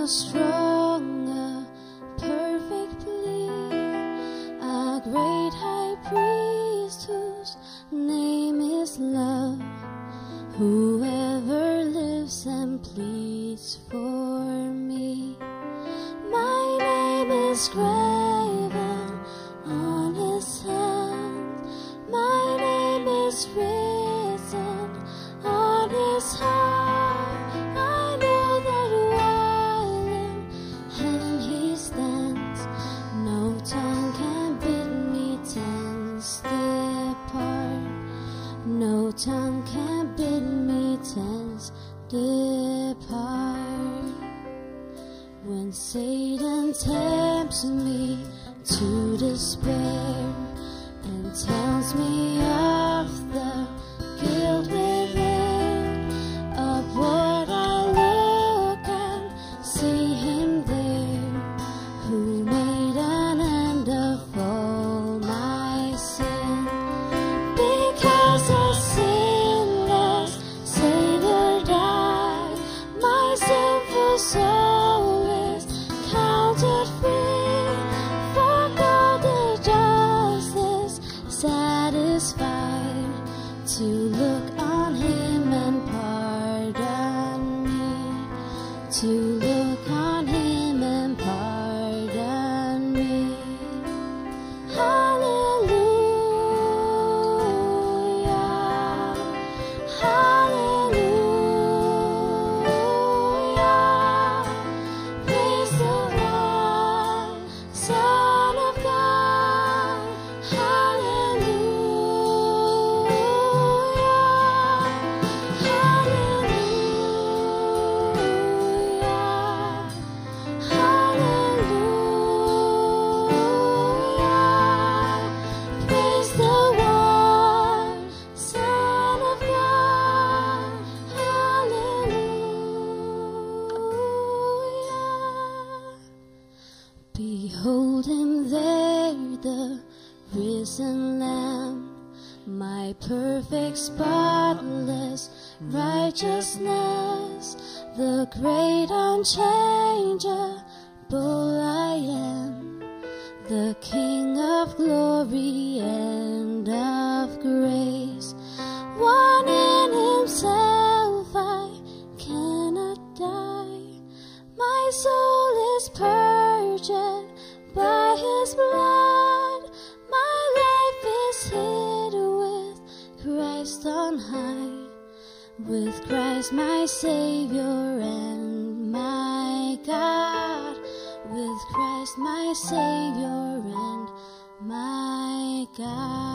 how strong a perfect plea, a great high priest whose name is love, whoever lives and pleads for me. My name is graven on his hand, my name is written on his heart. I know that while in heaven he stands, no tongue can bid me tense depart. No tongue can bid me tense depart. When Satan tempts me to despair and tells me of the guilt within, upward I look and see him there, who made an end of all my sin. Because a sinless Savior died, my sinful soul is counted free, for God the just is satisfied to look on him and pardon me, to look on him and pardon me. Hallelujah, hallelujah, praise the one, Son of God. Hallelujah, hallelujah, hallelujah, praise the one, Son of God. Hallelujah. Behold him there, the risen Lamb, my perfect, spotless righteousness, the great unchangeable I am, the King of glory and of grace. One in himself, I cannot die. My soul is purged by his blood. My life is hid with Christ on high, with Christ my Savior and my God, with Christ my Savior and my God.